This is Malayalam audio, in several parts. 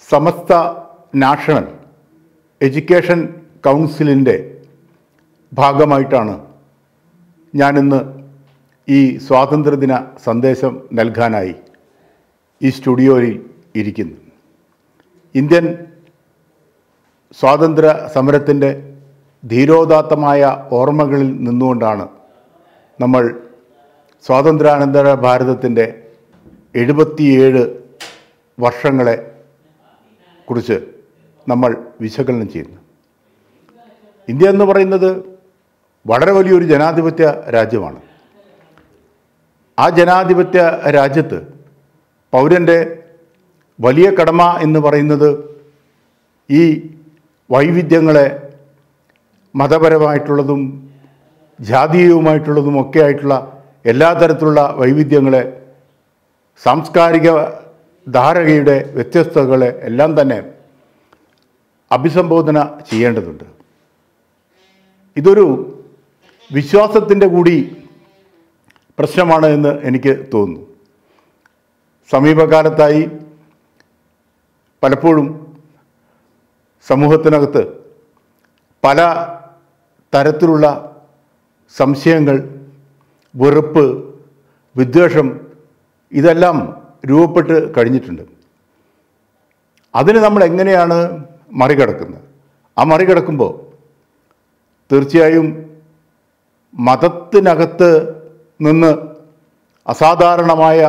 സമസ്ത നാഷണൽ എഡ്യൂക്കേഷൻ കൗൺസിലിൻ്റെ ഭാഗമായിട്ടാണ് ഞാനിന്ന് ഈ സ്വാതന്ത്ര്യദിന സന്ദേശം നൽകാനായി ഈ സ്റ്റുഡിയോയിൽ ഇരിക്കുന്നു. ഇന്ത്യൻ സ്വാതന്ത്ര്യ സമരത്തിൻ്റെ ധീരോദാത്തമായ ഓർമ്മകളിൽ നിന്നുകൊണ്ടാണ് നമ്മൾ സ്വാതന്ത്ര്യാനന്തര ഭാരതത്തിൻ്റെ 77 വർഷങ്ങളെ കുറിച്ച് നമ്മൾ വിശകലനം ചെയ്യുന്നു. ഇന്ത്യ എന്ന് പറയുന്നത് വളരെ വലിയൊരു ജനാധിപത്യ രാജ്യമാണ്. ആ ജനാധിപത്യ രാജ്യത്ത് പൗരൻ്റെ വലിയ കടമ എന്ന് പറയുന്നത് ഈ വൈവിധ്യങ്ങളെ മതപരമായിട്ടുള്ളതും ജാതീയവുമായിട്ടുള്ളതും ഒക്കെ ആയിട്ടുള്ള എല്ലാ തരത്തിലുള്ള വൈവിധ്യങ്ങളെ, സാംസ്കാരിക ധാരകയുടെ വ്യത്യസ്തതകളെ എല്ലാം തന്നെ അഭിസംബോധന ചെയ്യേണ്ടതുണ്ട്. ഇതൊരു വിശ്വാസത്തിൻ്റെ കൂടി പ്രശ്നമാണ് എന്ന് എനിക്ക് തോന്നുന്നു. സമീപകാലത്തായി പലപ്പോഴും സമൂഹത്തിനകത്ത് പല തരത്തിലുള്ള സംശയങ്ങൾ, വെറുപ്പ്, വിദ്വേഷം ഇതെല്ലാം രൂപപ്പെട്ട് കഴിഞ്ഞിട്ടുണ്ട്. അതിന് നമ്മൾ എങ്ങനെയാണ് മറികടക്കുന്നത്? ആ മറികടക്കുമ്പോൾ തീർച്ചയായും മതത്തിനകത്ത് നിന്ന് അസാധാരണമായ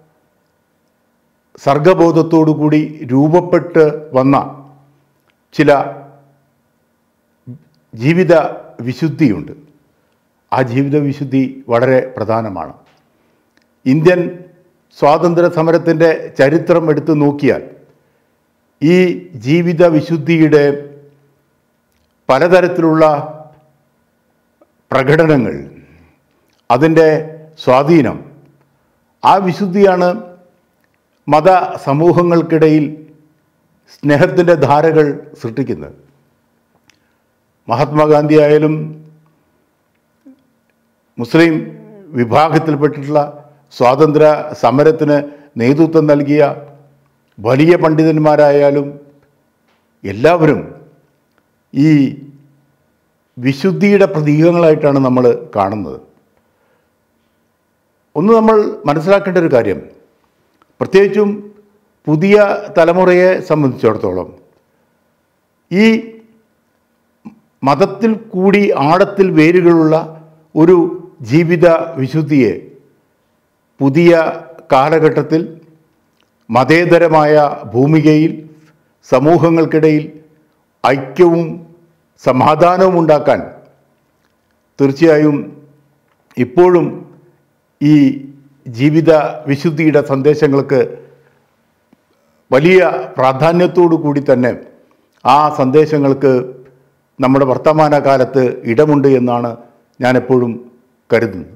സർഗബോധത്തോടു കൂടി രൂപപ്പെട്ട് വന്ന ചില ജീവിത വിശുദ്ധിയുണ്ട്. ആ ജീവിത വിശുദ്ധി വളരെ പ്രധാനമാണ്. ഇന്ത്യൻ സ്വാതന്ത്ര്യ സമരത്തിൻ്റെ ചരിത്രം എടുത്തു നോക്കിയാൽ ഈ ജീവിത വിശുദ്ധിയുടെ പലതരത്തിലുള്ള പ്രകടനങ്ങൾ, അതിൻ്റെ സ്വാധീനം, ആ വിശുദ്ധിയാണ് മത സമൂഹങ്ങൾക്കിടയിൽ സ്നേഹത്തിൻ്റെ ധാരകൾ സൃഷ്ടിക്കുന്നത്. മഹാത്മാഗാന്ധി ആയാലും മുസ്ലിം വിഭാഗത്തിൽപ്പെട്ടിട്ടുള്ള സ്വാതന്ത്ര്യ സമരത്തിന് നേതൃത്വം നൽകിയ വലിയ പണ്ഡിതന്മാരായാലും എല്ലാവരും ഈ വിശുദ്ധിയുടെ പ്രതീകങ്ങളായിട്ടാണ് നമ്മൾ കാണുന്നത്. ഒന്ന് നമ്മൾ മനസ്സിലാക്കേണ്ട ഒരു കാര്യം, പ്രത്യേകിച്ചും പുതിയ തലമുറയെ സംബന്ധിച്ചിടത്തോളം ഈ മതത്തിൽ കൂടി ആഴത്തിൽ വേരുകളുള്ള ഒരു ജീവിത വിശുദ്ധിയെ പുതിയ കാലഘട്ടത്തിൽ മതേതരമായ ഭൂമികയിൽ സമൂഹങ്ങൾക്കിടയിൽ ഐക്യവും സമാധാനവും ഉണ്ടാക്കാൻ തീർച്ചയായും ഇപ്പോഴും ഈ ജീവിത വിശുദ്ധിയുടെ സന്ദേശങ്ങൾക്ക് വലിയ പ്രാധാന്യത്തോടു കൂടി തന്നെ ആ സന്ദേശങ്ങൾക്ക് നമ്മുടെ വർത്തമാന കാലത്ത് ഇടമുണ്ട് എന്നാണ് ഞാനെപ്പോഴും കരുതുന്നത്.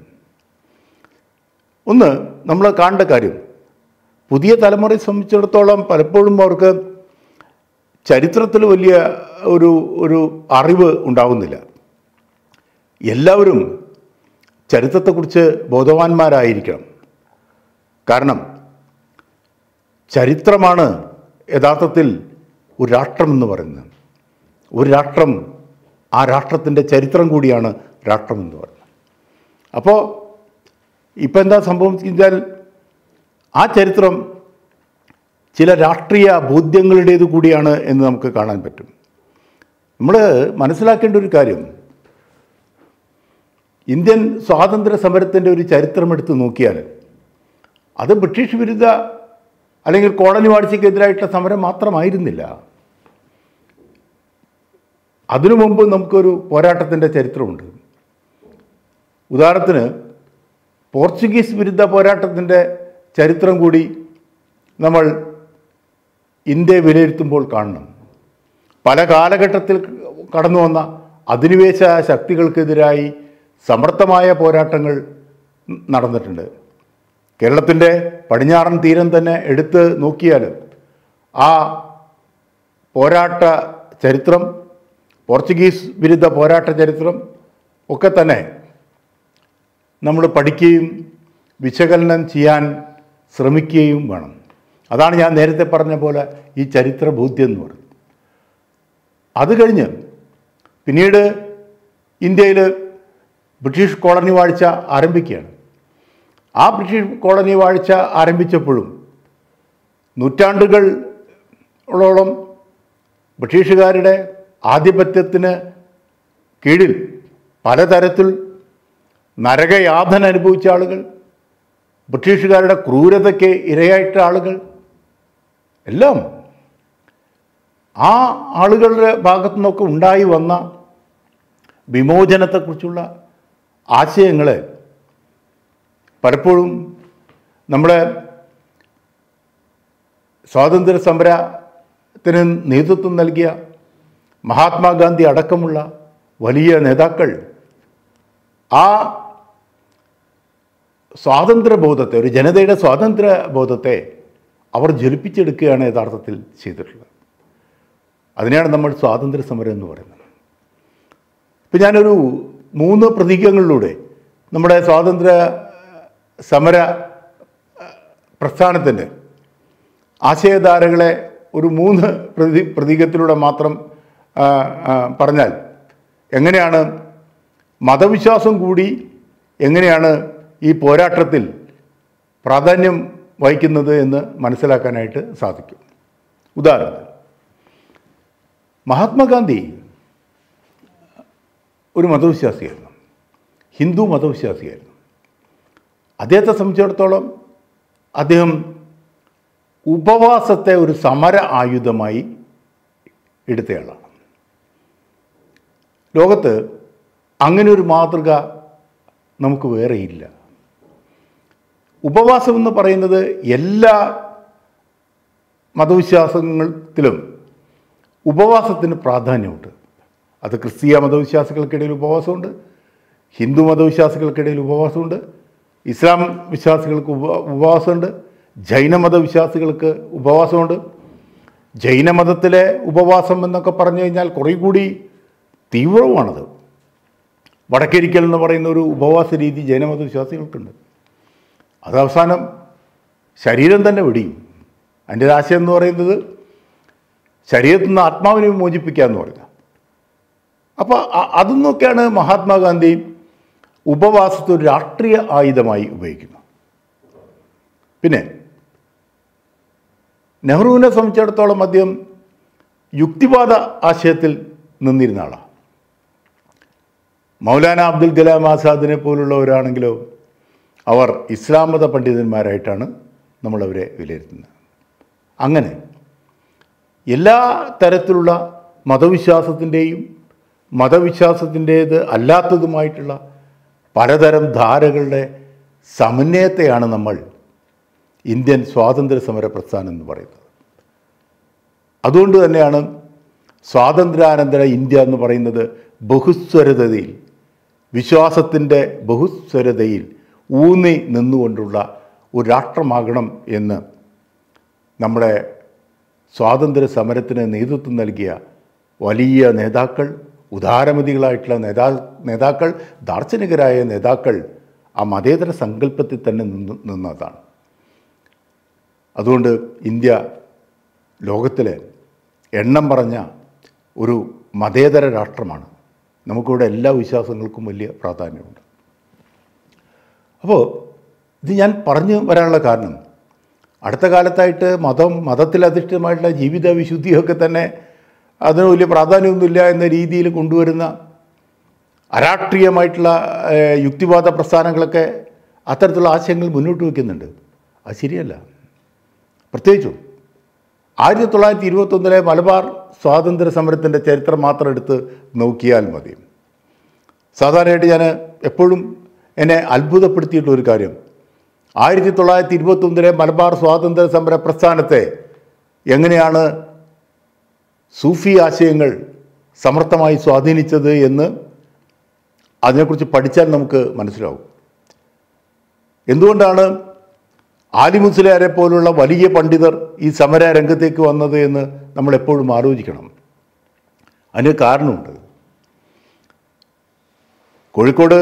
ഒന്ന് നമ്മൾ കാണേണ്ട കാര്യം, പുതിയ തലമുറയെ സംബന്ധിച്ചിടത്തോളം പലപ്പോഴും അവർക്ക് ചരിത്രത്തിൽ വലിയ ഒരു അറിവ് ഉണ്ടാകുന്നില്ല. എല്ലാവരും ചരിത്രത്തെക്കുറിച്ച് ബോധവാന്മാരായിരിക്കണം. കാരണം ചരിത്രമാണ് യഥാർത്ഥത്തിൽ ഒരു രാഷ്ട്രമെന്ന് പറയുന്നത്. ഒരു രാഷ്ട്രം, ആ രാഷ്ട്രത്തിൻ്റെ ചരിത്രം കൂടിയാണ് രാഷ്ട്രമെന്ന് പറയുന്നത്. അപ്പോൾ ഇപ്പം എന്താ സംഭവിച്ചാൽ ആ ചരിത്രം ചില രാഷ്ട്രീയ ബോധ്യങ്ങളുടേത് കൂടിയാണ് എന്ന് നമുക്ക് കാണാൻ പറ്റും. നമ്മൾ മനസ്സിലാക്കേണ്ട ഒരു കാര്യം, ഇന്ത്യൻ സ്വാതന്ത്ര്യ സമരത്തിൻ്റെ ഒരു ചരിത്രം എടുത്ത് നോക്കിയാൽ അത് ബ്രിട്ടീഷ് വിരുദ്ധ അല്ലെങ്കിൽ കോളനി വാഴ്ചയ്ക്കെതിരായിട്ടുള്ള സമരം മാത്രമായിരുന്നില്ല. അതിനു മുമ്പ് നമുക്കൊരു പോരാട്ടത്തിൻ്റെ ചരിത്രമുണ്ട്. ഉദാഹരണത്തിന് പോർച്ചുഗീസ് വിരുദ്ധ പോരാട്ടത്തിൻ്റെ ചരിത്രം കൂടി നമ്മൾ ഇന്ത്യ വിലയിരുത്തുമ്പോൾ കാണണം. പല കാലഘട്ടത്തിൽ കടന്നു വന്ന അധിനിവേശ ശക്തികൾക്കെതിരായി സമർത്ഥമായ പോരാട്ടങ്ങൾ നടന്നിട്ടുണ്ട്. കേരളത്തിൻ്റെ പടിഞ്ഞാറൻ തീരം തന്നെ എടുത്ത് നോക്കിയാൽ ആ പോരാട്ട ചരിത്രം, പോർച്ചുഗീസ് വിരുദ്ധ പോരാട്ട ചരിത്രം ഒക്കെ തന്നെ നമ്മൾ പഠിക്കുകയും വിശകലനം ചെയ്യാൻ ശ്രമിക്കുകയും വേണം. അതാണ് ഞാൻ നേരത്തെ പറഞ്ഞ പോലെ ഈ ചരിത്ര ബോധ്യം എന്ന് പറയുന്നത്. അത് കഴിഞ്ഞ് പിന്നീട് ഇന്ത്യയിൽ ബ്രിട്ടീഷ് കോളനി വാഴ്ച ആരംഭിക്കുകയാണ്. ആ ബ്രിട്ടീഷ് കോളനി വാഴ്ച ആരംഭിച്ചപ്പോഴും നൂറ്റാണ്ടുകളോളം ബ്രിട്ടീഷുകാരുടെ ആധിപത്യത്തിന് കീഴിൽ പലതരത്തിൽ നരകയാതന അനുഭവിച്ച ആളുകൾ, ബ്രിട്ടീഷുകാരുടെ ക്രൂരതയ്ക്ക് ഇരയായിട്ട ആളുകൾ എല്ലാം ആ ആളുകളുടെ ഭാഗത്തു നിന്നൊക്കെ ഉണ്ടായി വന്ന വിമോചനത്തെക്കുറിച്ചുള്ള ആശയങ്ങളെ പലപ്പോഴും നമ്മുടെ സ്വാതന്ത്ര്യ സമരത്തിന് നേതൃത്വം നൽകിയ മഹാത്മാഗാന്ധി അടക്കമുള്ള വലിയ നേതാക്കൾ ആ സ്വാതന്ത്ര്യബോധത്തെ, ഒരു ജനതയുടെ സ്വാതന്ത്ര്യബോധത്തെ അവർ ജ്വലിപ്പിച്ചെടുക്കുകയാണ് യഥാർത്ഥത്തിൽ ചെയ്തിട്ടുള്ളത്. അതിനെയാണ് നമ്മൾ സ്വാതന്ത്ര്യ സമരം എന്ന് പറയുന്നത്. ഇപ്പം ഞാനൊരു 3 പ്രതീകങ്ങളിലൂടെ നമ്മുടെ സ്വാതന്ത്ര്യ സമര പ്രസ്ഥാനത്തിൻ്റെ ആശയധാരകളെ ഒരു 3 പ്രതീകത്തിലൂടെ മാത്രം പറഞ്ഞാൽ എങ്ങനെയാണ് മതവിശ്വാസം കൂടി എങ്ങനെയാണ് ഈ പോരാട്ടത്തിൽ പ്രാധാന്യം വഹിക്കുന്നത് എന്ന് മനസ്സിലാക്കാനായിട്ട് സാധിക്കും. ഉദാഹരണത്തിന് മഹാത്മാഗാന്ധി ഒരു മതവിശ്വാസിയായിരുന്നു, ഹിന്ദു മതവിശ്വാസിയായിരുന്നു. അദ്ദേഹത്തെ സംബന്ധിച്ചിടത്തോളം അദ്ദേഹം ഉപവാസത്തെ ഒരു സമര ആയുധമായി എടുത്തയാളാണ്. ലോകത്ത് അങ്ങനെ ഒരു മാതൃക നമുക്ക് വേറെയില്ല. ഉപവാസം എന്ന് പറയുന്നത് എല്ലാ മതവിശ്വാസത്തിലും ഉപവാസത്തിന് പ്രാധാന്യമുണ്ട്. അത് ക്രിസ്തീയ മതവിശ്വാസികൾക്കിടയിൽ ഉപവാസമുണ്ട്, ഹിന്ദു മതവിശ്വാസികൾക്കിടയിൽ ഉപവാസമുണ്ട്, ഇസ്ലാം വിശ്വാസികൾക്ക് ഉപവാസമുണ്ട്, ജൈനമതവിശ്വാസികൾക്ക് ഉപവാസമുണ്ട്. ജൈനമതത്തിലെ ഉപവാസം എന്നൊക്കെ പറഞ്ഞു കഴിഞ്ഞാൽ കുറേ കൂടി തീവ്രവുമാണത്. വടക്കരിക്കൽ എന്ന് പറയുന്ന ഒരു ഉപവാസ രീതി ജൈനമതവിശ്വാസികൾക്കുണ്ട്. അത് അവസാനം ശരീരം തന്നെ വെടിയും. അതിൻ്റെ ആശയം എന്ന് പറയുന്നത് ശരീരത്തിൽ നിന്ന് ആത്മാവിനെ മോചിപ്പിക്കുക എന്ന് പറയുക. അപ്പോൾ അതൊന്നൊക്കെയാണ് മഹാത്മാഗാന്ധി ഉപവാസത്തെ ഒരു രാഷ്ട്രീയ ആയുധമായി ഉപയോഗിക്കുന്നത്. പിന്നെ നെഹ്റുവിനെ സംബന്ധിച്ചിടത്തോളം അദ്ദേഹം യുക്തിവാദ ആശയത്തിൽ നിന്നിരുന്ന ആളാണ്. മൗലാന അബ്ദുൽ കലാം ആസാദിനെ പോലുള്ളവരാണെങ്കിലോ അവർ ഇസ്ലാം മത പണ്ഡിതന്മാരായിട്ടാണ് നമ്മളവരെ വിലയിരുത്തുന്നത്. അങ്ങനെ എല്ലാ തരത്തിലുള്ള മതവിശ്വാസത്തിൻ്റെയും മതവിശ്വാസത്തിൻ്റേത് അല്ലാത്തതുമായിട്ടുള്ള പലതരം ധാരകളുടെ സമന്വയത്തെയാണ് നമ്മൾ ഇന്ത്യൻ സ്വാതന്ത്ര്യ സമര പ്രസ്ഥാനം എന്ന് പറയുന്നത്. അതുകൊണ്ട് തന്നെയാണ് സ്വാതന്ത്ര്യാനന്തര ഇന്ത്യ എന്ന് പറയുന്നത് ബഹുസ്വരതയിൽ, വിശ്വാസത്തിൻ്റെ ബഹുസ്വരതയിൽ ഊന്നി നിന്നുകൊണ്ടുള്ള ഒരു രാഷ്ട്രമാകണം എന്ന് നമ്മുടെ സ്വാതന്ത്ര്യ സമരത്തിന് നേതൃത്വം നൽകിയ വലിയ നേതാക്കൾ, ഉദാരമതികളായിട്ടുള്ള നേതാക്കൾ, ദാർശനികരായ നേതാക്കൾ ആ മതേതര സങ്കല്പത്തിൽ തന്നെ നിന്നതാണ്. അതുകൊണ്ട് ഇന്ത്യ ലോകത്തിലെ എണ്ണം പറഞ്ഞ ഒരു മതേതര രാഷ്ട്രമാണ്. നമുക്കിവിടെ എല്ലാ വിശ്വാസങ്ങൾക്കും വലിയ പ്രാധാന്യമുണ്ട്. അപ്പോൾ ഇത് ഞാൻ പറഞ്ഞു വരാനുള്ള കാരണം അടുത്ത കാലത്തായിട്ട് മതത്തിലധിഷ്ഠിതമായിട്ടുള്ള ജീവിത വിശുദ്ധിയൊക്കെ തന്നെ അതിന് വലിയ പ്രാധാന്യമൊന്നുമില്ല എന്ന രീതിയിൽ കൊണ്ടുവരുന്ന അരാഷ്ട്രീയമായിട്ടുള്ള യുക്തിവാദ പ്രസ്ഥാനങ്ങളൊക്കെ അത്തരത്തിലുള്ള ആശയങ്ങൾ മുന്നോട്ട് വയ്ക്കുന്നുണ്ട്. അത് ശരിയല്ല. പ്രത്യേകിച്ചും 1921 മലബാർ സ്വാതന്ത്ര്യ സമരത്തിൻ്റെ ചരിത്രം മാത്രം എടുത്ത് നോക്കിയാൽ മതി. സാധാരണയായിട്ട് ഞാൻ എപ്പോഴും എന്നെ അത്ഭുതപ്പെടുത്തിയിട്ടുള്ളൊരു കാര്യം 1921 മലബാർ സ്വാതന്ത്ര്യ സമര പ്രസ്ഥാനത്തെ എങ്ങനെയാണ് സൂഫി ആശയങ്ങൾ സമർത്ഥമായി സ്വാധീനിച്ചത് എന്ന് അതിനെക്കുറിച്ച് പഠിച്ചാൽ നമുക്ക് മനസ്സിലാവും. എന്തുകൊണ്ടാണ് ആലി മുസ്ലിയാരെ പോലുള്ള വലിയ പണ്ഡിതർ ഈ സമര രംഗത്തേക്ക് വന്നത് എന്ന് നമ്മളെപ്പോഴും ആലോചിക്കണം. അതിന് കാരണമുണ്ട്. കോഴിക്കോട്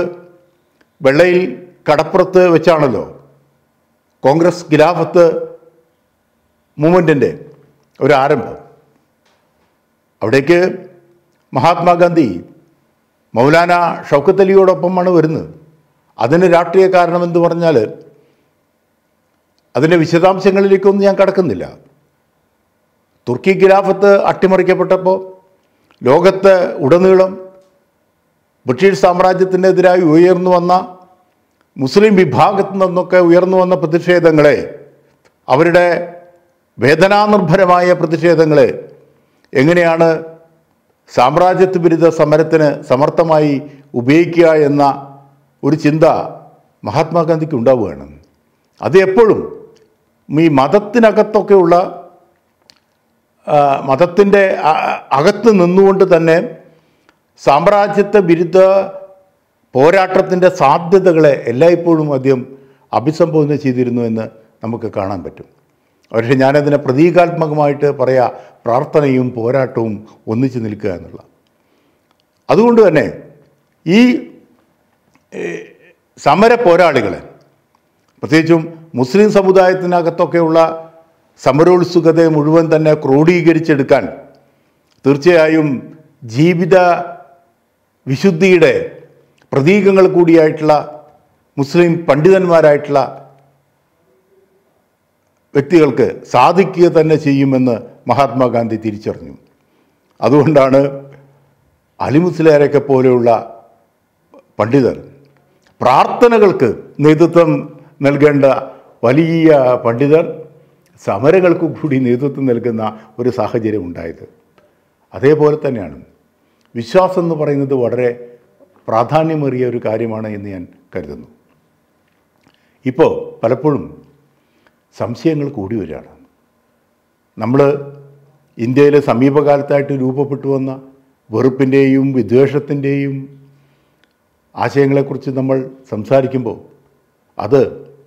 വെള്ളയിൽ കടപ്പുറത്ത് വെച്ചാണല്ലോ കോൺഗ്രസ് ഖിലാഫത്ത് മൂവ്മെൻറ്റിൻ്റെ ഒരു ആരംഭം. അവിടേക്ക് മഹാത്മാഗാന്ധി മൗലാന ഷൗക്കത്ത് അലിയോടൊപ്പമാണ് വരുന്നത്. അതിന് രാഷ്ട്രീയ കാരണമെന്ന് പറഞ്ഞാൽ അതിൻ്റെ വിശദാംശങ്ങളിലേക്കൊന്നും ഞാൻ കടക്കുന്നില്ല. തുർക്കി ഖിലാഫത്ത് അട്ടിമറിക്കപ്പെട്ടപ്പോൾ ലോകത്ത് ഉടനീളം ബ്രിട്ടീഷ് സാമ്രാജ്യത്തിനെതിരായി ഉയർന്നു വന്ന മുസ്ലിം വിഭാഗത്തു നിന്നൊക്കെ ഉയർന്നു വന്ന പ്രതിഷേധങ്ങളെ, അവരുടെ വേദനാനിർഭരമായ പ്രതിഷേധങ്ങളെ എങ്ങനെയാണ് സാമ്രാജ്യത്വ വിരുദ്ധ സമരത്തിന് സമർത്ഥമായി ഉപയോഗിക്കുക എന്ന ഒരു ചിന്ത മഹാത്മാഗാന്ധിക്ക് ഉണ്ടാവുകയാണ്. അത് എപ്പോഴും ഈ മതത്തിനകത്തൊക്കെയുള്ള മതത്തിൻ്റെ അകത്ത് നിന്നുകൊണ്ട് തന്നെ സാമ്രാജ്യത്വ വിരുദ്ധ പോരാട്ടത്തിൻ്റെ സാധ്യതകളെ എല്ലായ്പ്പോഴും അദ്ദേഹം അഭിസംബോധന ചെയ്തിരുന്നു എന്ന് നമുക്ക് കാണാൻ പറ്റും. പക്ഷേ ഞാനതിനെ പ്രതീകാത്മകമായിട്ട് പറയാം, പ്രാർത്ഥനയും പോരാട്ടവും ഒന്നിച്ചു നിൽക്കുക എന്നുള്ള. അതുകൊണ്ട് തന്നെ ഈ സമര പോരാളികളെ, പ്രത്യേകിച്ചും മുസ്ലിം സമുദായത്തിനകത്തൊക്കെയുള്ള സമരോത്സുകതയെ മുഴുവൻ തന്നെ ക്രോഡീകരിച്ചെടുക്കാൻ തീർച്ചയായും ജീവിത വിശുദ്ധിയുടെ പ്രതീകങ്ങൾ കൂടിയായിട്ടുള്ള മുസ്ലിം പണ്ഡിതന്മാരായിട്ടുള്ള വ്യക്തികൾക്ക് സാധിക്കുക തന്നെ ചെയ്യുമെന്ന് മഹാത്മാഗാന്ധി തിരിച്ചറിഞ്ഞു. അതുകൊണ്ടാണ് അലി മുസ്ലിയാരെയൊക്കെ പോലെയുള്ള പണ്ഡിതർ, പ്രാർത്ഥനകൾക്ക് നേതൃത്വം നൽകേണ്ട വലിയ പണ്ഡിതർ, സമരങ്ങൾക്ക് കൂടി നേതൃത്വം നൽകുന്ന ഒരു സാഹചര്യം ഉണ്ടായത്. അതേപോലെ തന്നെയാണ് വിശ്വാസം എന്ന് പറയുന്നത് വളരെ പ്രാധാന്യമേറിയ ഒരു കാര്യമാണ് എന്ന് ഞാൻ കരുതുന്നു. ഇപ്പോൾ പലപ്പോഴും സംശയങ്ങൾ കൂടി വരികയാണ്. നമ്മൾ ഇന്ത്യയിലെ സമീപകാലത്തായിട്ട് രൂപപ്പെട്ടു വന്ന വെറുപ്പിൻ്റെയും വിദ്വേഷത്തിൻ്റെയും ആശയങ്ങളെക്കുറിച്ച് നമ്മൾ സംസാരിക്കുമ്പോൾ അത്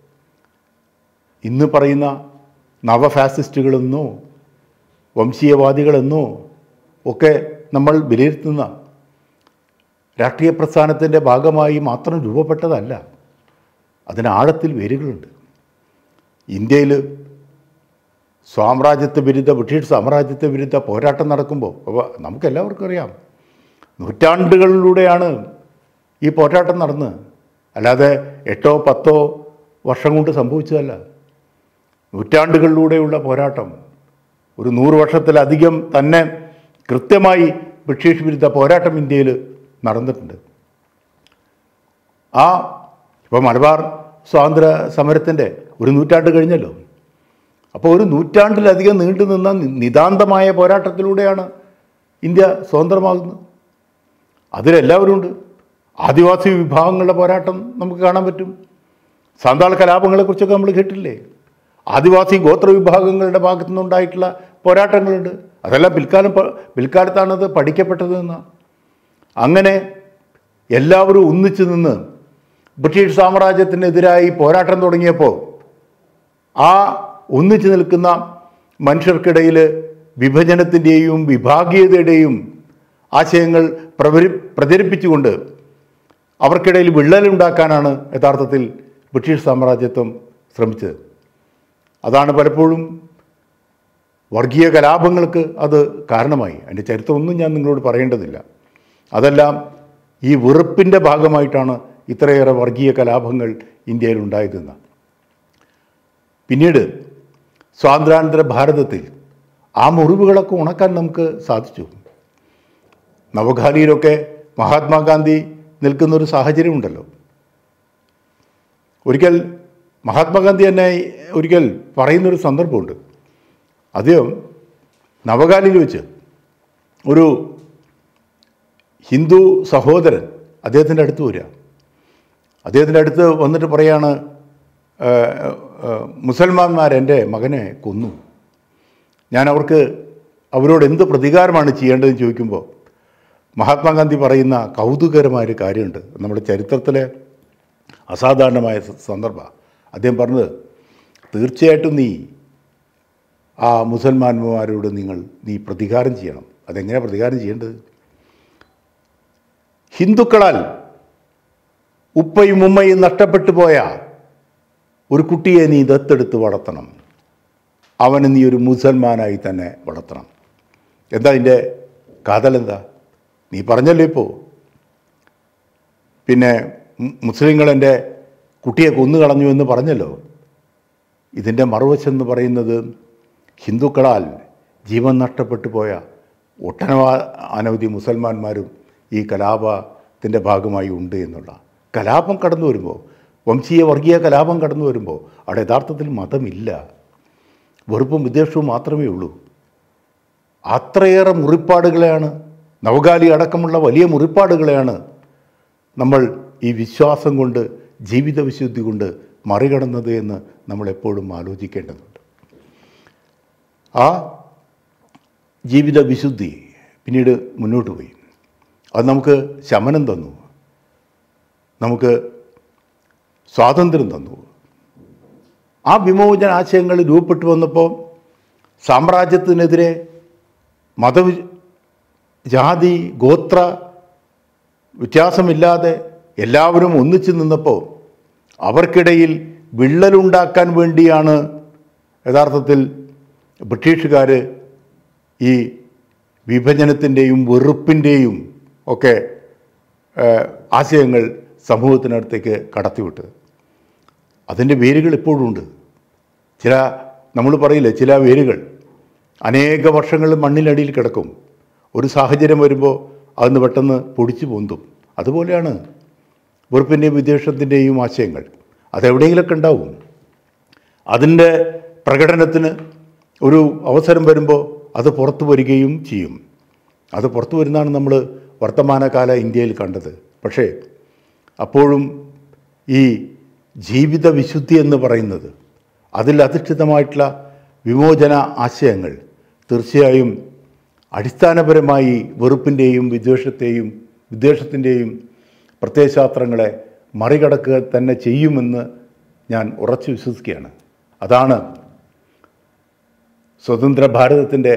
ഇന്ന് പറയുന്ന നവഫാസിസ്റ്റുകളെന്നോ വംശീയവാദികളെന്നോ ഒക്കെ നമ്മൾ വിലയിരുത്തുന്ന രാഷ്ട്രീയ പ്രസ്ഥാനത്തിൻ്റെ ഭാഗമായി മാത്രം രൂപപ്പെട്ടതല്ല. അതിന് ആഴത്തിൽ വേരുകളുണ്ട്. ഇന്ത്യയിൽ സാമ്രാജ്യത്വ വിരുദ്ധ, ബ്രിട്ടീഷ് സാമ്രാജ്യത്വ വിരുദ്ധ പോരാട്ടം നടക്കുമ്പോൾ നമുക്കെല്ലാവർക്കും അറിയാം, നൂറ്റാണ്ടുകളിലൂടെയാണ് ഈ പോരാട്ടം നടന്ന്, അല്ലാതെ 8-10 വർഷം കൊണ്ട് സംഭവിച്ചതല്ല. നൂറ്റാണ്ടുകളിലൂടെയുള്ള പോരാട്ടം, ഒരു 100 വർഷത്തിലധികം തന്നെ കൃത്യമായി ബ്രിട്ടീഷ് വിരുദ്ധ പോരാട്ടം ഇന്ത്യയിൽ നടന്നിട്ടുണ്ട്. ഇപ്പോൾ മലബാർ സ്വാതന്ത്ര്യ സമരത്തിൻ്റെ 1 നൂറ്റാണ്ട് കഴിഞ്ഞല്ലോ. അപ്പോൾ 1 നൂറ്റാണ്ടിലധികം നീണ്ടു നിന്ന നിതാന്തമായ പോരാട്ടത്തിലൂടെയാണ് ഇന്ത്യ സ്വതന്ത്രമാകുന്നത്. അതിലെല്ലാവരും ഉണ്ട്. ആദിവാസി വിഭാഗങ്ങളുടെ പോരാട്ടം നമുക്ക് കാണാൻ പറ്റും. സാന്താൾ കലാപങ്ങളെക്കുറിച്ചൊക്കെ നമ്മൾ കേട്ടില്ലേ? ആദിവാസി ഗോത്ര വിഭാഗങ്ങളുടെ ഭാഗത്തു നിന്നുണ്ടായിട്ടുള്ള പോരാട്ടങ്ങളുണ്ട്. അതെല്ലാം പിൽക്കാലത്താണത് പഠിക്കപ്പെട്ടതെന്ന്. അങ്ങനെ എല്ലാവരും ഒന്നിച്ചു നിന്ന് ബ്രിട്ടീഷ് സാമ്രാജ്യത്തിനെതിരായി പോരാട്ടം തുടങ്ങിയപ്പോൾ ആ ഒന്നിച്ചു നിൽക്കുന്ന മനുഷ്യർക്കിടയിൽ വിഭജനത്തിൻ്റെയും വിഭാഗീയതയുടെയും ആശയങ്ങൾ പ്രചരിപ്പിച്ചുകൊണ്ട് അവർക്കിടയിൽ വിള്ളലുണ്ടാക്കാനാണ് യഥാർത്ഥത്തിൽ ബ്രിട്ടീഷ് സാമ്രാജ്യത്വം ശ്രമിച്ചത്. അതാണ് പലപ്പോഴും വർഗീയ കലാപങ്ങൾക്ക് അത് കാരണമായി. അതിൻ്റെ ചരിത്രമൊന്നും ഞാൻ നിങ്ങളോട് പറയേണ്ടതില്ല. അതെല്ലാം ഈ വെറുപ്പിൻ്റെ ഭാഗമായിട്ടാണ് ഇത്രയേറെ വർഗീയ കലാപങ്ങൾ ഇന്ത്യയിൽ ഉണ്ടായതെന്ന്. പിന്നീട് സ്വാതന്ത്ര്യാനന്തര ഭാരതത്തിൽ ആ മുറിവുകളൊക്കെ ഉണക്കാൻ നമുക്ക് സാധിച്ചു. നവഖാലിയിലൊക്കെ മഹാത്മാഗാന്ധി നിൽക്കുന്നൊരു സാഹചര്യമുണ്ടല്ലോ. ഒരിക്കൽ മഹാത്മാഗാന്ധി തന്നെ ഒരിക്കൽ പറയുന്നൊരു സന്ദർഭമുണ്ട്. അദ്ദേഹം നവഖാലിയിൽ വെച്ച് ഒരു ഹിന്ദു സഹോദരൻ അദ്ദേഹത്തിൻ്റെ അടുത്ത് വരിക. അദ്ദേഹത്തിൻ്റെ അടുത്ത് വന്നിട്ട് പറയാണ്, മുസൽമാന്മാർ എൻ്റെ മകനെ കൊന്നു, ഞാൻ അവരോട് എന്ത് പ്രതികാരമാണ് ചെയ്യേണ്ടതെന്ന് ചോദിക്കുമ്പോൾ മഹാത്മാഗാന്ധി പറയുന്ന കൗതുകകരമായൊരു കാര്യമുണ്ട്. നമ്മുടെ ചരിത്രത്തിലെ അസാധാരണമായ സന്ദർഭം. അദ്ദേഹം പറഞ്ഞത്, തീർച്ചയായിട്ടും ആ മുസൽമാന്മാരോട് നീ പ്രതികാരം ചെയ്യണം. അതെങ്ങനെയാണ് പ്രതികാരം ചെയ്യേണ്ടത്? ഹിന്ദുക്കളാൽ ഉപ്പയും ഉമ്മയും നഷ്ടപ്പെട്ടു പോയ ഒരു കുട്ടിയെ നീ ദത്തെടുത്ത് വളർത്തണം. അവനെ നീ ഒരു മുസൽമാനായി തന്നെ വളർത്തണം. എന്താ അതിൻ്റെ കാതലെന്താ? നീ പറഞ്ഞല്ലോ ഇപ്പോൾ. പിന്നെ മുസ്ലിങ്ങൾ എൻ്റെ കുട്ടിയെ കൊന്നുകളഞ്ഞു എന്ന് പറഞ്ഞല്ലോ. ഇതിൻ്റെ മറുവശം എന്ന് പറയുന്നത് ഹിന്ദുക്കളാൽ ജീവൻ നഷ്ടപ്പെട്ടു പോയ അനവധി മുസൽമാന്മാരും ഈ കലാപത്തിൻ്റെ ഭാഗമായി ഉണ്ട് എന്നുള്ള. കലാപം കടന്നു വരുമ്പോൾ, വംശീയ വർഗീയ കലാപം കടന്നു വരുമ്പോൾ അവിടെ യഥാർത്ഥത്തിൽ മതമില്ല, വെറുപ്പും വിദ്വേഷവും മാത്രമേ ഉള്ളൂ. അത്രയേറെ മുറിപ്പാടുകളെയാണ്, നവഗാലി അടക്കമുള്ള വലിയ മുറിപ്പാടുകളെയാണ് നമ്മൾ ഈ വിശ്വാസം കൊണ്ട്, ജീവിത വിശുദ്ധി കൊണ്ട് മറികടന്നത് എന്ന് നമ്മളെപ്പോഴും ആലോചിക്കേണ്ടതുണ്ട്. ആ ജീവിത വിശുദ്ധി പിന്നീട് മുന്നോട്ട് പോയി. അത് നമുക്ക് ശമനം തന്നു, നമുക്ക് സ്വാതന്ത്ര്യം തന്നു. ആ വിമോചന ആശയങ്ങൾ രൂപപ്പെട്ടു വന്നപ്പോൾ സാമ്രാജ്യത്തിനെതിരെ ജാതി ഗോത്ര വ്യത്യാസമില്ലാതെ എല്ലാവരും ഒന്നിച്ചു നിന്നപ്പോൾ അവർക്കിടയിൽ വിള്ളലുണ്ടാക്കാൻ വേണ്ടിയാണ് യഥാർത്ഥത്തിൽ ബ്രിട്ടീഷുകാർ ഈ വിഭജനത്തിൻ്റെയും വെറുപ്പിൻ്റെയും ഒക്കെ ആശയങ്ങൾ സമൂഹത്തിനടുത്തേക്ക് കടത്തിവിട്ടത്. അതിൻ്റെ വേരുകൾ ഇപ്പോഴും ഉണ്ട്. നമ്മൾ പറയില്ലേ, ചില വേരുകൾ അനേക വർഷങ്ങൾ മണ്ണിനടിയിൽ കിടക്കും. ഒരു സാഹചര്യം വരുമ്പോൾ അതൊന്ന് പെട്ടെന്ന് പൊടിച്ചു പൊന്തും. അതുപോലെയാണ് വെറുപ്പിൻ്റെയും വിദ്വേഷത്തിൻ്റെയും ആശയങ്ങൾ. അതെവിടെയെങ്കിലൊക്കെ ഉണ്ടാവും. അതിൻ്റെ പ്രകടനത്തിന് ഒരു അവസരം വരുമ്പോൾ അത് പുറത്തു വരികയും ചെയ്യും. അത് പുറത്തു വരുന്നതാണ് നമ്മൾ വർത്തമാനകാല ഇന്ത്യയിൽ കണ്ടത്. പക്ഷേ അപ്പോഴും ഈ ജീവിത വിശുദ്ധി എന്ന് പറയുന്നത്, അതിൽ അധിഷ്ഠിതമായിട്ടുള്ള വിമോചന ആശയങ്ങൾ തീർച്ചയായും അടിസ്ഥാനപരമായി വെറുപ്പിൻ്റെയും വിദ്വേഷത്തിൻ്റെയും പ്രത്യയശാസ്ത്രങ്ങളെ മറികടക്കുക തന്നെ ചെയ്യുമെന്ന് ഞാൻ ഉറച്ചു വിശ്വസിക്കുകയാണ്. അതാണ് സ്വതന്ത്ര ഭാരതത്തിൻ്റെ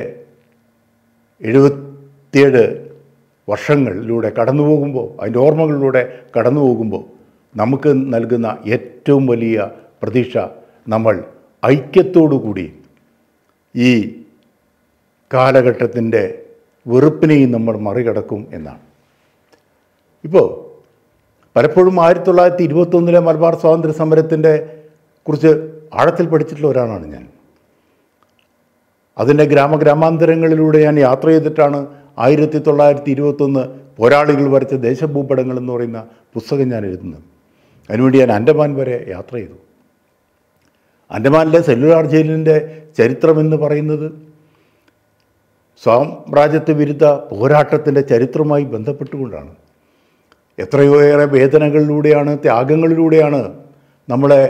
77 വർഷങ്ങളിലൂടെ കടന്നു പോകുമ്പോൾ, അതിൻ്റെ ഓർമ്മകളിലൂടെ കടന്നു പോകുമ്പോൾ നമുക്ക് നൽകുന്ന ഏറ്റവും വലിയ പ്രതീക്ഷ, നമ്മൾ ഐക്യത്തോടുകൂടി ഈ കാലഘട്ടത്തിൻ്റെ വെറുപ്പിനെയും നമ്മൾ മറികടക്കും എന്നാണ്. ഇപ്പോൾ പലപ്പോഴും 1921 മലബാർ സ്വാതന്ത്ര്യ സമരത്തിൻ്റെ കുറിച്ച് ആഴത്തിൽ പഠിച്ചിട്ടുള്ള ഒരാളാണ് ഞാൻ. അതിൻ്റെ ഗ്രാമാന്തരങ്ങളിലൂടെ ഞാൻ യാത്ര ചെയ്തിട്ടാണ് 1921 പോരാളികൾ വരച്ച ദേശഭൂപടങ്ങൾ എന്ന് പറയുന്ന പുസ്തകം ഞാൻ എഴുതുന്നത്. അതിനുവേണ്ടി ഞാൻ ആൻഡമാൻ വരെ യാത്ര ചെയ്തു. ആൻഡമാനിലെ സെല്ലുലാർ ജയിലിൻ്റെ ചരിത്രമെന്ന് പറയുന്നത് സാമ്രാജ്യത്വ വിരുദ്ധ പോരാട്ടത്തിൻ്റെ ചരിത്രവുമായി ബന്ധപ്പെട്ടുകൊണ്ടാണ്. എത്രയോ ഏറെ വേദനകളിലൂടെയാണ്, ത്യാഗങ്ങളിലൂടെയാണ് നമ്മളെ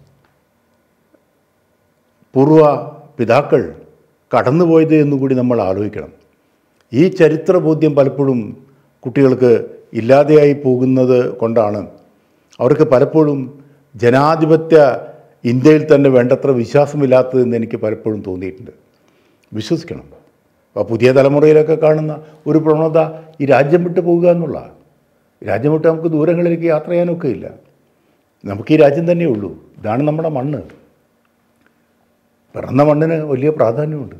പൂർവ പിതാക്കൾ കടന്നുപോയത് എന്നുകൂടി നമ്മൾ ആലോചിക്കണം. ഈ ചരിത്രബോധ്യം പലപ്പോഴും കുട്ടികൾക്ക് ഇല്ലാതെയായി പോകുന്നത് കൊണ്ടാണ് അവർക്ക് പലപ്പോഴും ജനാധിപത്യ ഇന്ത്യയിൽ തന്നെ വേണ്ടത്ര വിശ്വാസമില്ലാത്തതെന്ന് എനിക്ക് പലപ്പോഴും തോന്നിയിട്ടുണ്ട്. വിശ്വസിക്കണം. അപ്പോൾ പുതിയ തലമുറയിലൊക്കെ കാണുന്ന ഒരു പ്രവണത ഈ രാജ്യം വിട്ട് പോകുക എന്നുള്ള. രാജ്യം വിട്ട് നമുക്ക് ദൂരങ്ങളിലേക്ക് യാത്ര ചെയ്യാനൊക്കെ ഇല്ല. നമുക്ക് ഈ രാജ്യം തന്നെയേ ഉള്ളൂ. ഇതാണ് നമ്മുടെ മണ്ണ്. പിറന്ന മണ്ണിന് വലിയ പ്രാധാന്യമുണ്ട്.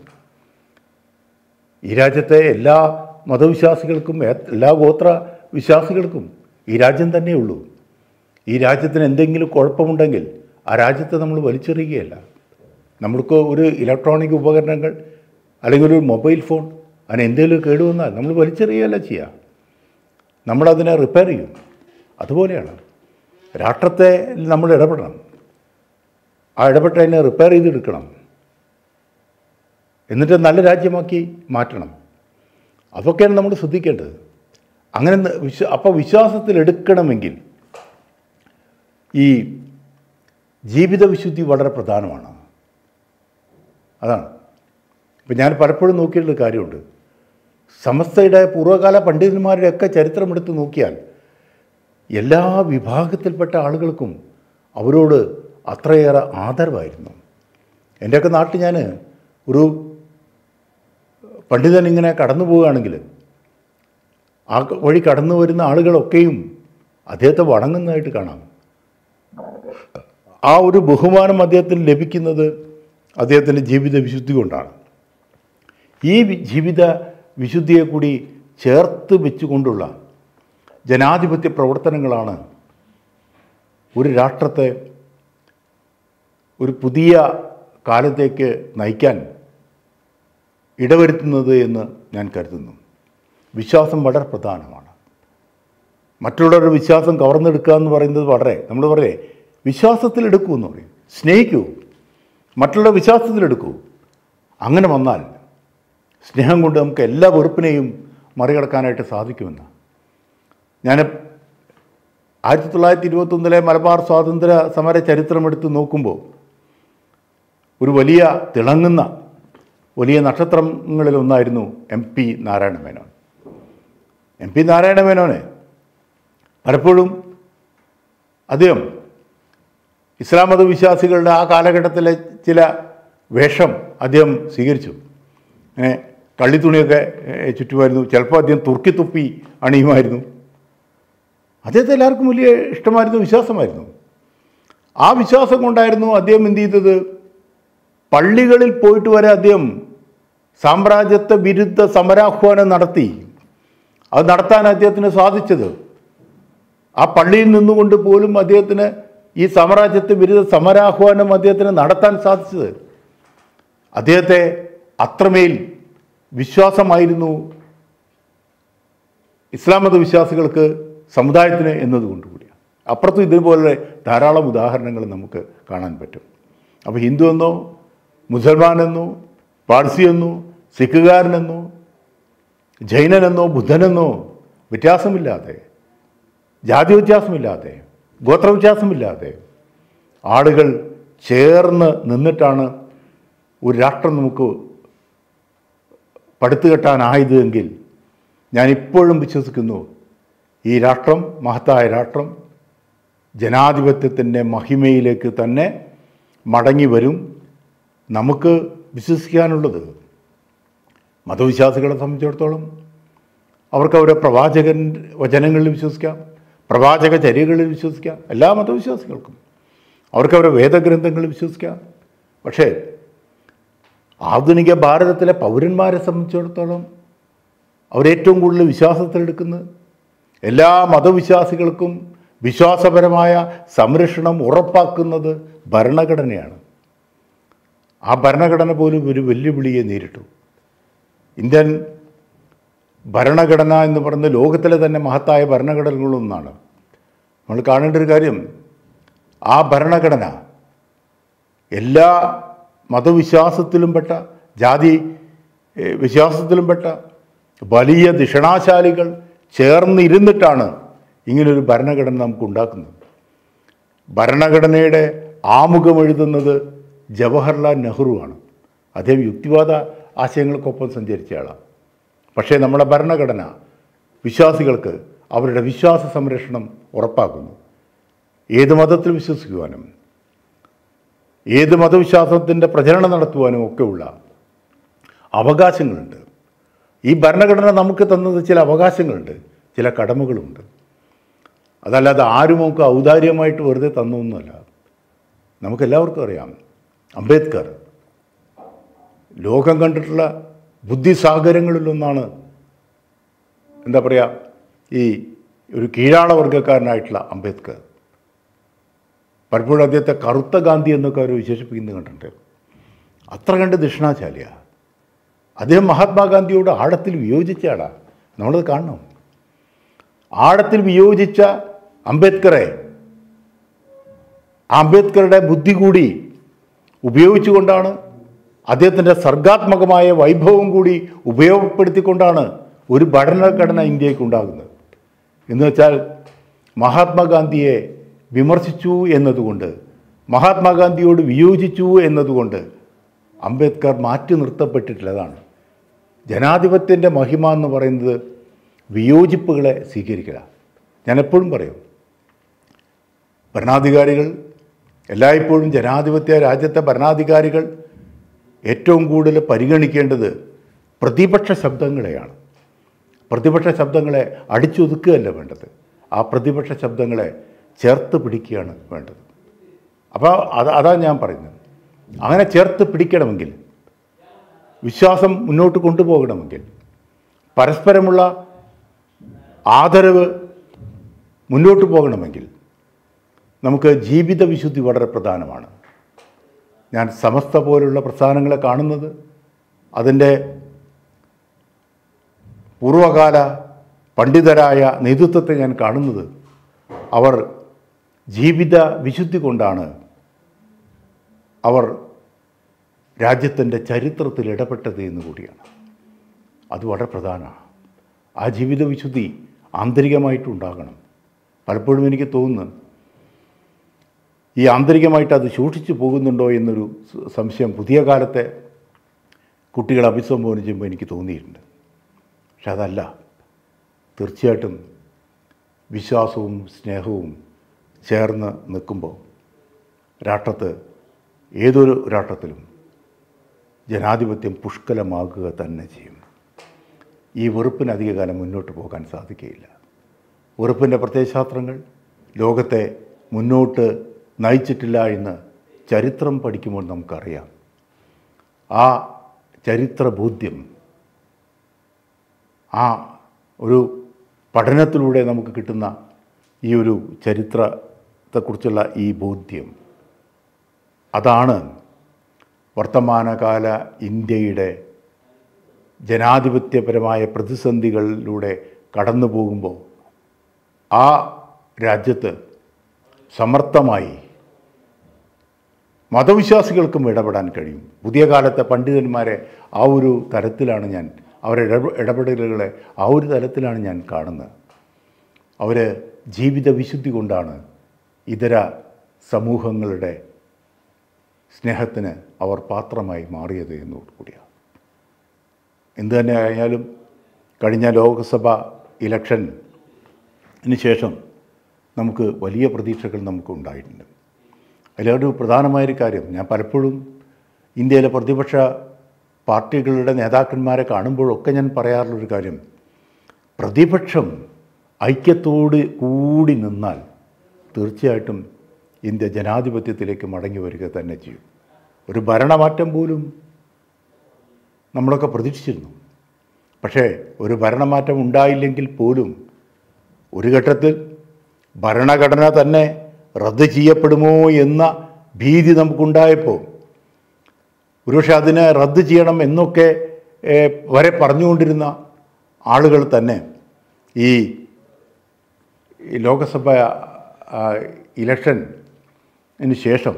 ഈ രാജ്യത്തെ എല്ലാ മതവിശ്വാസികൾക്കും, എല്ലാ ഗോത്ര വിശ്വാസികൾക്കും ഈ രാജ്യം തന്നെയേ ഉള്ളൂ. ഈ രാജ്യത്തിന് എന്തെങ്കിലും കുഴപ്പമുണ്ടെങ്കിൽ ആ രാജ്യത്തെ നമ്മൾ വലിച്ചെറിയുകയല്ല. നമ്മൾക്ക് ഒരു ഇലക്ട്രോണിക് ഉപകരണങ്ങൾ അല്ലെങ്കിൽ ഒരു മൊബൈൽ ഫോൺ അതിന് എന്തെങ്കിലും കേടുവന്നാൽ നമ്മൾ വലിച്ചെറിയുകയല്ല ചെയ്യുക, നമ്മളതിനെ റിപ്പയർ ചെയ്യും. അതുപോലെയാണ് രാഷ്ട്രത്തെ നമ്മൾ ഇടപെടണം. ആ ഇടപെട്ട് അതിനെ റിപ്പയർ ചെയ്തെടുക്കണം. എന്നിട്ട് നല്ല രാജ്യമാക്കി മാറ്റണം. അതൊക്കെയാണ് നമ്മൾ ശ്രദ്ധിക്കേണ്ടത്. അങ്ങനെ അപ്പോൾ വിശ്വാസത്തിലെടുക്കണമെങ്കിൽ ഈ ജീവിത വിശുദ്ധി വളരെ പ്രധാനമാണ്. അതാണ്. ഇപ്പം ഞാൻ പലപ്പോഴും നോക്കിയിട്ടുള്ള കാര്യമുണ്ട്. സമസ്തയുടെ പൂർവ്വകാല പണ്ഡിതന്മാരുടെയൊക്കെ ചരിത്രമെടുത്ത് നോക്കിയാൽ എല്ലാ വിഭാഗത്തിൽപ്പെട്ട ആളുകൾക്കും അവരോട് അത്രയേറെ ആദരവായിരുന്നു. എൻ്റെയൊക്കെ നാട്ടിൽ ഞാൻ ഒരു പണ്ഡിതൻ ഇങ്ങനെ കടന്നു പോവുകയാണെങ്കിൽ ആ വഴി കടന്നു വരുന്ന ആളുകളൊക്കെയും അദ്ദേഹത്തെ വണങ്ങുന്നതായിട്ട് കാണാം. ആ ഒരു ബഹുമാനം അദ്ദേഹത്തിന് ലഭിക്കുന്നത് അദ്ദേഹത്തിൻ്റെ ജീവിത വിശുദ്ധി കൊണ്ടാണ്. ഈ ജീവിത വിശുദ്ധിയെ കൂടി ചേർത്ത് വെച്ചുകൊണ്ടുള്ള ജനാധിപത്യ പ്രവർത്തനങ്ങളാണ് ഒരു രാഷ്ട്രത്തെ ഒരു പുതിയ കാലത്തേക്ക് നയിക്കാൻ ഇടവരുത്തുന്നത് എന്ന് ഞാൻ കരുതുന്നു. വിശ്വാസം വളരെ പ്രധാനമാണ്. മറ്റുള്ളവരുടെ വിശ്വാസം കവർന്നെടുക്കുക എന്ന് പറയുന്നത് നമ്മൾ പറയേ വിശ്വാസത്തിലെടുക്കൂ എന്ന് പറയും. സ്നേഹിക്കൂ, മറ്റുള്ള വിശ്വാസത്തിലെടുക്കൂ. അങ്ങനെ വന്നാൽ സ്നേഹം കൊണ്ട് നമുക്ക് എല്ലാ വെറുപ്പിനെയും മറികടക്കാനായിട്ട് സാധിക്കുമെന്ന് ഞാൻ 1921 മലബാർ സ്വാതന്ത്ര്യ സമര ചരിത്രമെടുത്ത് നോക്കുമ്പോൾ ഒരു വലിയ തിളങ്ങുന്ന വലിയ നക്ഷത്രങ്ങളിലൊന്നായിരുന്നു MP നാരായണ മേനോൻ. MP നാരായണ മേനോന് പലപ്പോഴും അദ്ദേഹം ഇസ്ലാം മതവിശ്വാസികളുടെ ആ കാലഘട്ടത്തിലെ ചില വേഷം അദ്ദേഹം സ്വീകരിച്ചു. കള്ളിത്തുണിയൊക്കെ ചുറ്റുമായിരുന്നു. ചിലപ്പോൾ അദ്ദേഹം തുർക്കി തുപ്പി അണിയുമായിരുന്നു. അദ്ദേഹത്തെ എല്ലാവർക്കും വലിയ ഇഷ്ടമായിരുന്നു, വിശ്വാസമായിരുന്നു. ആ വിശ്വാസം കൊണ്ടായിരുന്നു അദ്ദേഹം എന്ത് ചെയ്തത്, പള്ളികളിൽ പോയിട്ട് വരെ അദ്ദേഹം സാമ്രാജ്യത്വ വിരുദ്ധ സമരാഹ്വാനം നടത്തി. അത് നടത്താൻ അദ്ദേഹത്തിന് സാധിച്ചത് ആ പള്ളിയിൽ നിന്നുകൊണ്ട് പോലും അദ്ദേഹത്തിന് ഈ സാമ്രാജ്യത്വ വിരുദ്ധ സമരാഹ്വാനം അദ്ദേഹത്തിന് നടത്താൻ സാധിച്ചത് അദ്ദേഹത്തെ അത്രമേൽ വിശ്വാസമായിരുന്നു ഇസ്ലാം മതവിശ്വാസികൾക്ക്, സമുദായത്തിന് എന്നതുകൊണ്ടുകൂടിയാണ്. അപ്പുറത്തും ഇതുപോലെ ധാരാളം ഉദാഹരണങ്ങൾ നമുക്ക് കാണാൻ പറ്റും. അപ്പോൾ ഹിന്ദു എന്നോ മുസൽമാനെന്നോ പാഴ്സിയെന്നോ സിഖുകാരനെന്നോ ജൈനനെന്നോ ബുദ്ധനെന്നോ വ്യത്യാസമില്ലാതെ, ജാതി വ്യത്യാസമില്ലാതെ, ഗോത്രവ്യത്യാസമില്ലാതെ ആളുകൾ ചേർന്ന് നിന്നിട്ടാണ് ഒരു രാഷ്ട്രം നമുക്ക് പടുത്തുകെട്ടാനായത് എങ്കിൽ ഞാനിപ്പോഴും വിശ്വസിക്കുന്നു ഈ രാഷ്ട്രം, മഹത്തായ രാഷ്ട്രം, ജനാധിപത്യത്തിൻ്റെ മഹിമയിലേക്ക് തന്നെ മടങ്ങി വരും. നമുക്ക് വിശ്വസിക്കാനുള്ളത് മതവിശ്വാസികളെ സംബന്ധിച്ചിടത്തോളം അവർക്ക് അവരുടെ പ്രവാചകൻ വചനങ്ങളിൽ വിശ്വസിക്കാം, പ്രവാചക ചര്യകളിൽ വിശ്വസിക്കാം. എല്ലാ മതവിശ്വാസികൾക്കും അവർക്ക് അവരുടെ വേദഗ്രന്ഥങ്ങളിൽ വിശ്വസിക്കാം. പക്ഷേ ആധുനിക ഭാരതത്തിലെ പൗരന്മാരെ സംബന്ധിച്ചിടത്തോളം അവരേറ്റവും കൂടുതൽ വിശ്വാസത്തിലെടുക്കുന്നത് എല്ലാ മതവിശ്വാസികൾക്കും വിശ്വാസപരമായ സംരക്ഷണം ഉറപ്പാക്കുന്നത് ഭരണഘടനയാണ്. ആ ഭരണഘടന പോലും ഒരു വെല്ലുവിളിയെ നേരിട്ടു. ഇന്ത്യൻ ഭരണഘടന എന്ന് പറയുന്നത് ലോകത്തിലെ തന്നെ മഹത്തായ ഭരണഘടനകളൊന്നാണ്. നമ്മൾ കാണേണ്ട ഒരു കാര്യം, ആ ഭരണഘടന എല്ലാ മതവിശ്വാസത്തിലും പെട്ട, ജാതി വിശ്വാസത്തിലും പെട്ട വലിയ ധിഷണാശാലികൾ ചേർന്നിരുന്നിട്ടാണ് ഇങ്ങനൊരു ഭരണഘടന നമുക്ക് ഉണ്ടാക്കുന്നത്. ഭരണഘടനയുടെ ആമുഖം എഴുതുന്നത് ജവഹർലാൽ നെഹ്റുവാണ്. അദ്ദേഹം യുക്തിവാദ ആശയങ്ങൾക്കൊപ്പം സഞ്ചരിച്ച ആളാണ്. പക്ഷേ നമ്മുടെ ഭരണഘടന വിശ്വാസികൾക്ക് അവരുടെ വിശ്വാസ സംരക്ഷണം ഉറപ്പാക്കുന്നു. ഏത് മതത്തിൽ വിശ്വസിക്കുവാനും ഏത് മതവിശ്വാസത്തിൻ്റെ പ്രചരണം നടത്തുവാനും ഒക്കെയുള്ള അവകാശങ്ങളുണ്ട്. ഈ ഭരണഘടന നമുക്ക് തന്നത് ചില അവകാശങ്ങളുണ്ട്, ചില കടമകളുണ്ട്. അതല്ലാതെ ആരും നമുക്ക് ഔദാര്യമായിട്ട് വെറുതെ തന്നൊന്നുമല്ല. നമുക്കെല്ലാവർക്കും അറിയാം, അംബേദ്കർ ലോകം കണ്ടിട്ടുള്ള ബുദ്ധിസാഗരങ്ങളിലൊന്നാണ്. എന്താ പറയുക, ഈ ഒരു കീഴാള വർഗ്ഗക്കാരനായിട്ടുള്ള അംബേദ്കർ. പലപ്പോഴും അദ്ദേഹത്തെ കറുത്ത ഗാന്ധി എന്നൊക്കെ അവർ വിശേഷിപ്പിക്കുന്നത് കണ്ടിട്ടുണ്ട്. അത്ര കണ്ട് ദക്ഷിണാചാലിയാണ് അദ്ദേഹം. മഹാത്മാഗാന്ധിയോട് ആഴത്തിൽ വിയോജിച്ച ആളാണ്. നമ്മളത് കാണണം. ആഴത്തിൽ വിയോജിച്ച അംബേദ്കറെ, അംബേദ്കറുടെ ബുദ്ധി കൂടി ഉപയോഗിച്ചുകൊണ്ടാണ്, അദ്ദേഹത്തിൻ്റെ സർഗാത്മകമായ വൈഭവം കൂടി ഉപയോഗപ്പെടുത്തിക്കൊണ്ടാണ് ഒരു ഭരണഘടന ഇന്ത്യക്ക് ഉണ്ടാകുന്നത്. എന്ന് വെച്ചാൽ മഹാത്മാഗാന്ധിയെ വിമർശിച്ചു എന്നതുകൊണ്ട്, മഹാത്മാഗാന്ധിയോട് വിയോജിച്ചു എന്നതുകൊണ്ട് അംബേദ്കർ മാറ്റി നിർത്തപ്പെട്ടിട്ടുള്ളതാണ്. ജനാധിപത്യത്തിൻ്റെ മഹിമ എന്ന് പറയുന്നത് വിയോജിപ്പുകളെ സ്വീകരിക്കുക. ഞാൻ എപ്പോഴും പറയും, ഭരണാധികാരികൾ എല്ലായ്പ്പോഴും ജനാധിപത്യ രാജ്യത്തെ ഭരണാധികാരികൾ ഏറ്റവും കൂടുതൽ പരിഗണിക്കേണ്ടത് പ്രതിപക്ഷ ശബ്ദങ്ങളെയാണ്. പ്രതിപക്ഷ ശബ്ദങ്ങളെ അടിച്ചൊതുക്കുകയല്ല വേണ്ടത്, ആ പ്രതിപക്ഷ ശബ്ദങ്ങളെ ചേർത്ത് പിടിക്കുകയാണ് വേണ്ടത്. അപ്പോൾ അതാണ് ഞാൻ പറയുന്നത്. അങ്ങനെ ചേർത്ത് പിടിക്കണമെങ്കിൽ, വിശ്വാസം മുന്നോട്ട് കൊണ്ടുപോകണമെങ്കിൽ, പരസ്പരമുള്ള ആദരവ് മുന്നോട്ട് പോകണമെങ്കിൽ നമുക്ക് ജീവിത വിശുദ്ധി വളരെ പ്രധാനമാണ്. ഞാൻ സമസ്ത പോലുള്ള പ്രസ്ഥാനങ്ങളെ കാണുന്നത്, അതിൻ്റെ പൂർവകാല പണ്ഡിതരായ നേതൃത്വത്തെ ഞാൻ കാണുന്നത്, അവർ ജീവിത വിശുദ്ധി കൊണ്ടാണ് അവർ രാജ്യത്തിൻ്റെ ചരിത്രത്തിൽ ഇടപെട്ടത് എന്ന് കൂടിയാണ്. അത് വളരെ പ്രധാനമാണ്. ആ ജീവിത വിശുദ്ധി ആന്തരികമായിട്ടുണ്ടാകണം. പലപ്പോഴും എനിക്ക് തോന്നുന്നു ഈ ആന്തരികമായിട്ട് അത് സൂക്ഷിച്ചു പോകുന്നുണ്ടോ എന്നൊരു സംശയം പുതിയ കാലത്തെ കുട്ടികളെ അഭിസംബോധന ചെയ്യുമ്പോൾ എനിക്ക് തോന്നിയിട്ടുണ്ട്. പക്ഷെ അതല്ല, തീർച്ചയായിട്ടും വിശ്വാസവും സ്നേഹവും ചേർന്ന് നിൽക്കുമ്പോൾ രാഷ്ട്രത്ത്, ഏതൊരു രാഷ്ട്രത്തിലും ജനാധിപത്യം പുഷ്കലമാകുക തന്നെ ചെയ്യും. ഈ വെറുപ്പിന് അധികകാലം മുന്നോട്ട് പോകാൻ സാധിക്കുകയില്ല. വെറുപ്പിൻ്റെ പ്രത്യയശാസ്ത്രങ്ങൾ ലോകത്തെ മുന്നോട്ട് നയിച്ചിട്ടില്ല എന്ന് ചരിത്രം പഠിക്കുമ്പോൾ നമുക്കറിയാം. ആ ചരിത്രബോധ്യം, ആ ഒരു പഠനത്തിലൂടെ നമുക്ക് കിട്ടുന്ന ഈ ഒരു ചരിത്രത്തെക്കുറിച്ചുള്ള ഈ ബോധ്യം, അതാണ് വർത്തമാനകാല ഇന്ത്യയുടെ ജനാധിപത്യപരമായ പ്രതിസന്ധികളിലൂടെ കടന്നു പോകുമ്പോൾ ആ രാജ്യത്ത് സമർത്ഥമായി മതവിശ്വാസികൾക്കും ഇടപെടാൻ കഴിയും. പുതിയ കാലത്തെ പണ്ഡിതന്മാരെ ആ ഒരു തരത്തിലാണ് ഞാൻ, അവരുടെ ഇടപെടലുകളെ ആ ഒരു തരത്തിലാണ് ഞാൻ കാണുന്നത്. അവർ ജീവിത വിശുദ്ധി കൊണ്ടാണ് ഇതര സമൂഹങ്ങളുടെ സ്നേഹത്തിന് അവർ പാത്രമായി മാറിയത് എന്നോടുകൂടിയാണ്. എന്തു തന്നെ ആയാലും കഴിഞ്ഞ ലോക്സഭ ഇലക്ഷന് ശേഷം നമുക്ക് വലിയ പ്രതീക്ഷകൾ നമുക്കുണ്ടായിട്ടുണ്ട്. അതിലൊരു പ്രധാനമായൊരു കാര്യം, ഞാൻ പലപ്പോഴും ഇന്ത്യയിലെ പ്രതിപക്ഷ പാർട്ടികളുടെ നേതാക്കന്മാരെ കാണുമ്പോഴൊക്കെ ഞാൻ പറയാറുള്ളൊരു കാര്യം, പ്രതിപക്ഷം ഐക്യത്തോട് കൂടി നിന്നാൽ തീർച്ചയായിട്ടും ഇന്ത്യ ജനാധിപത്യത്തിലേക്ക് മടങ്ങി വരിക തന്നെ ചെയ്യും. ഒരു ഭരണമാറ്റം പോലും നമ്മളൊക്കെ പ്രതീക്ഷിച്ചിരുന്നു. പക്ഷേ ഒരു ഭരണമാറ്റം ഉണ്ടായില്ലെങ്കിൽ പോലും ഒരു ഘട്ടത്തിൽ ഭരണഘടന തന്നെ റദ്ദ് ചെയ്യപ്പെടുമോ എന്ന ഭീതി നമുക്കുണ്ടായപ്പോൾ, ഒരുപക്ഷെ അതിനെ റദ്ദ് ചെയ്യണം എന്നൊക്കെ വരെ പറഞ്ഞുകൊണ്ടിരുന്ന ആളുകൾ തന്നെ ഈ ലോകസഭ ഇലക്ഷന് ശേഷം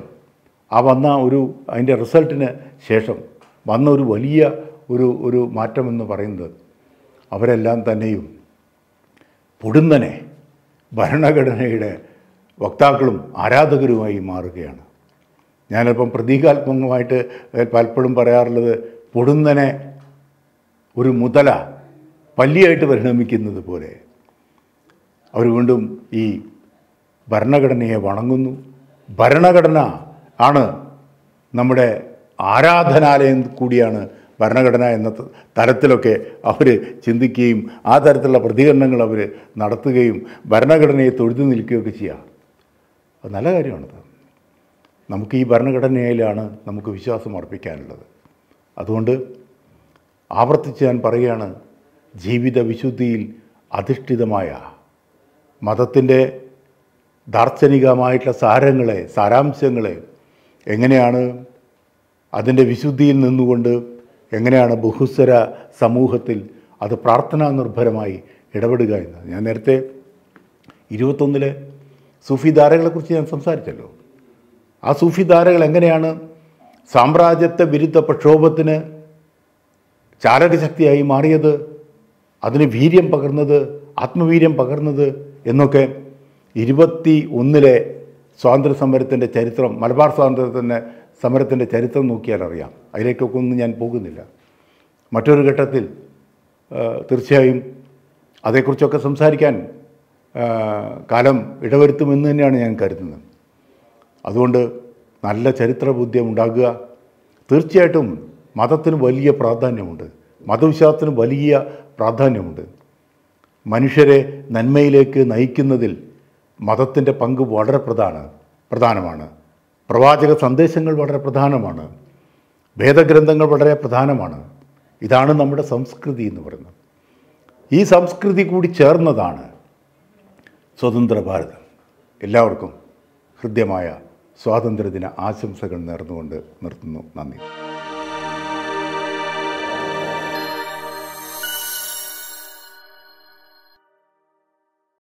അതിൻ്റെ റിസൾട്ടിന് ശേഷം വന്ന ഒരു വലിയ ഒരു മാറ്റമെന്ന് പറയുന്നത്, അവരെല്ലാം തന്നെയും പൊടുന്നനെ ഭരണഘടനയുടെ വക്താക്കളും ആരാധകരുമായി മാറുകയാണ്. ഞാനല്പം പ്രതീകാത്മകമായിട്ട് പലപ്പോഴും പറയാറുള്ളത്, പൊടുന്നനെ ഒരു മുതല പല്ലിയായിട്ട് പരിണമിക്കുന്നത് പോലെ അവർ വീണ്ടും ഈ ഭരണഘടനയെ വണങ്ങുന്നു. ഭരണഘടന ആണ് നമ്മുടെ ആരാധനാലയം കൂടിയാണ് ഭരണഘടന എന്ന തലത്തിലൊക്കെ അവർ ചിന്തിക്കുകയും ആ തരത്തിലുള്ള പ്രതികരണങ്ങൾ അവർ നടത്തുകയും ഭരണഘടനയെ തൊഴുതു നിൽക്കുകയൊക്കെ ചെയ്യുക. അത് നല്ല കാര്യമാണത്. നമുക്ക് ഈ ഭരണഘടനയിലാണ് നമുക്ക് വിശ്വാസം അർപ്പിക്കാനുള്ളത്. അതുകൊണ്ട് ആവർത്തിച്ച് ഞാൻ പറയുകയാണ്, ജീവിത വിശുദ്ധിയിൽ അധിഷ്ഠിതമായ മതത്തിൻ്റെ ദാർശനികമായിട്ടുള്ള സാരാംശങ്ങളെ എങ്ങനെയാണ് അതിൻ്റെ വിശുദ്ധിയിൽ നിന്നുകൊണ്ട് എങ്ങനെയാണ് ബഹുസ്വര സമൂഹത്തിൽ അത് പ്രാർത്ഥനാ നിർഭരമായി ഇടപെടുക എന്ന്. ഞാൻ നേരത്തെ 21 സൂഫി ധാരകളെക്കുറിച്ച് ഞാൻ സംസാരിച്ചല്ലോ. ആ സൂഫി ധാരകൾ എങ്ങനെയാണ് സാമ്രാജ്യത്വ വിരുദ്ധ പ്രക്ഷോഭത്തിന് ചാലകശക്തിയായി മാറിയത്, അതിന് വീര്യം പകർന്നത്, ആത്മവീര്യം പകർന്നത് എന്നൊക്കെ 21 സ്വാതന്ത്ര്യ സമരത്തിൻ്റെ ചരിത്രം, മലബാർ സമരത്തിൻ്റെ ചരിത്രം നോക്കിയാൽ അറിയാം. അതിലേക്കൊക്കെ ഒന്നും ഞാൻ പോകുന്നില്ല. മറ്റൊരു ഘട്ടത്തിൽ തീർച്ചയായും അതേക്കുറിച്ചൊക്കെ സംസാരിക്കാൻ കാലം ഇടവരുത്തുമെന്ന് തന്നെയാണ് ഞാൻ കരുതുന്നത്. അതുകൊണ്ട് നല്ല ചരിത്രബോധ്യം ഉണ്ടാകുക. തീർച്ചയായിട്ടും മതത്തിന് വലിയ പ്രാധാന്യമുണ്ട്, മതവിശ്വാസത്തിന് വലിയ പ്രാധാന്യമുണ്ട്. മനുഷ്യരെ നന്മയിലേക്ക് നയിക്കുന്നതിൽ മതത്തിൻ്റെ പങ്ക് വളരെ പ്രധാനമാണ്. പ്രവാചക സന്ദേശങ്ങൾ വളരെ പ്രധാനമാണ്, വേദഗ്രന്ഥങ്ങൾ വളരെ പ്രധാനമാണ്. ഇതാണ് നമ്മുടെ സംസ്കൃതി എന്ന് പറയുന്നത്. ഈ സംസ്കൃതി കൂടി ചേർന്നതാണ് സ്വതന്ത്ര ഭാരതം. എല്ലാവർക്കും ഹൃദ്യമായ സ്വാതന്ത്ര്യദിന ആശംസകൾ നേർന്നുകൊണ്ട് നിർത്തുന്നു. നന്ദി.